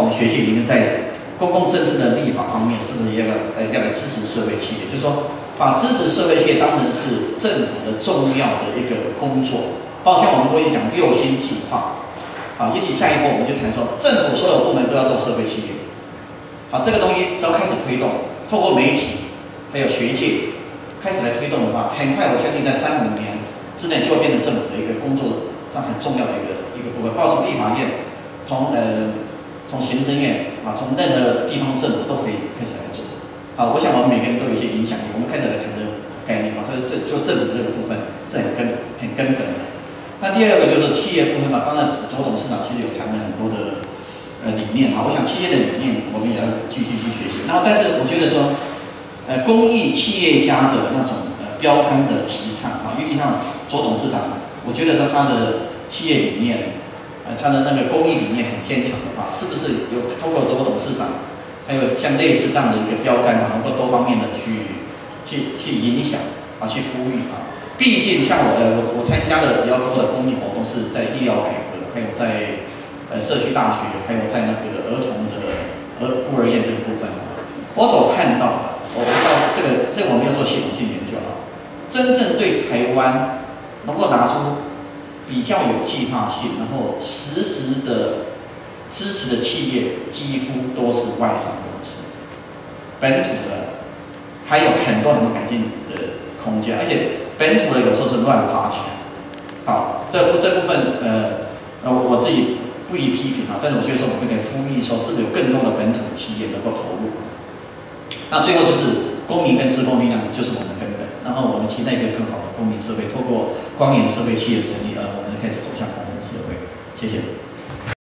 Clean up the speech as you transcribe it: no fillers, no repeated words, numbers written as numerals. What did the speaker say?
们学界里面在公共政策的立法方面，是不是要来支持社会企业？就是说，把支持社会企业当成是政府的重要的一个工作。包括像我们过去讲6星计划，好，也许下一步我们就谈说，政府所有部门都要做社会企业。好，这个东西只要开始推动，透过媒体还有学界开始来推动的话，很快我相信在3、5年之内就会变成政府的一个工作上很重要的一个部分。包括从立法院，从行政院啊，从任何地方政府都可以开始来做。好，我想我们每个人都有一些影响力，我们开始来谈这个概念啊，所以就政府这个部分是很根本的。那第二个就是企业部分嘛，刚才左董事长其实有谈了很多的理念哈，我想企业的理念我们也要继续去学习。然后，但是我觉得说，公益企业家的那种标杆的提倡啊，尤其像左董事长，我觉得说他的企业理念，他的那个公益理念很坚强的话，是不是有通过左董事长，还有像类似这样的一个标杆啊，能够多方面的去影响啊，去呼吁啊。毕竟像我参加了比较多的公益活动，是在医疗改革，还有在社区大学，还有在那个儿童的孤儿院这个部分，我所看到的，我不知道这个我没有做系统性研究啊，真正对台湾能够拿出比较有计划性，然后实质的支持的企业，几乎都是外商公司，本土的还有很多改进的空间，而且本土的有时候是乱花钱。好，这部分我自己不予批评啊，但是我觉得说我们可以呼吁说，是不是有更多的本土的企业能够投入？那最后就是公民跟自公力量，就是我们的根本。然后我们期待一个更好的公民社会，透过光源社会企业的成立，我们开始走向公民社会。谢谢。